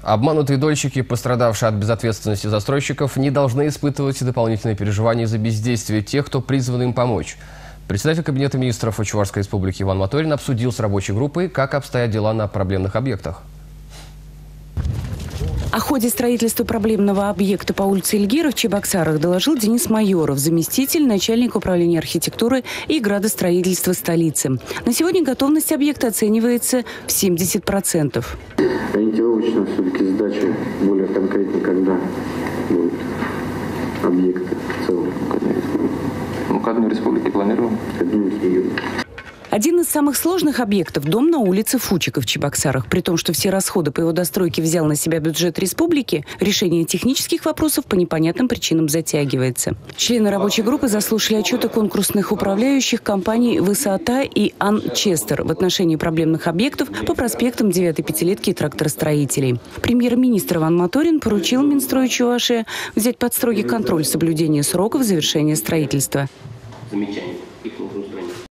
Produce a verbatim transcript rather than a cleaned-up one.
Обманутые дольщики, пострадавшие от безответственности застройщиков, не должны испытывать дополнительные переживания из-за бездействия тех, кто призван им помочь. Председатель Кабинета министров Чувашской республики Иван Моторин обсудил с рабочей группой, как обстоят дела на проблемных объектах. О ходе строительства проблемного объекта по улице Эльгира в Чебоксарах доложил Денис Майоров, заместитель начальника управления архитектуры и градостроительства столицы. На сегодня готовность объекта оценивается в семьдесят процентов. Ориентировочно все-таки сдача более конкретно, когда будет объект в целом. Ну, ко Дню Республики планируем. Ко Дню Республики. Один из самых сложных объектов – дом на улице Фучика в Чебоксарах. При том, что все расходы по его достройке взял на себя бюджет республики, решение технических вопросов по непонятным причинам затягивается. Члены рабочей группы заслушали отчеты конкурсных управляющих компаний «Высота» и «Анчестер» в отношении проблемных объектов по проспектам девятой пятилетки и тракторостроителей. Премьер-министр Иван Моторин поручил Минстрою Чувашии взять под строгий контроль соблюдения сроков завершения строительства. Замечание.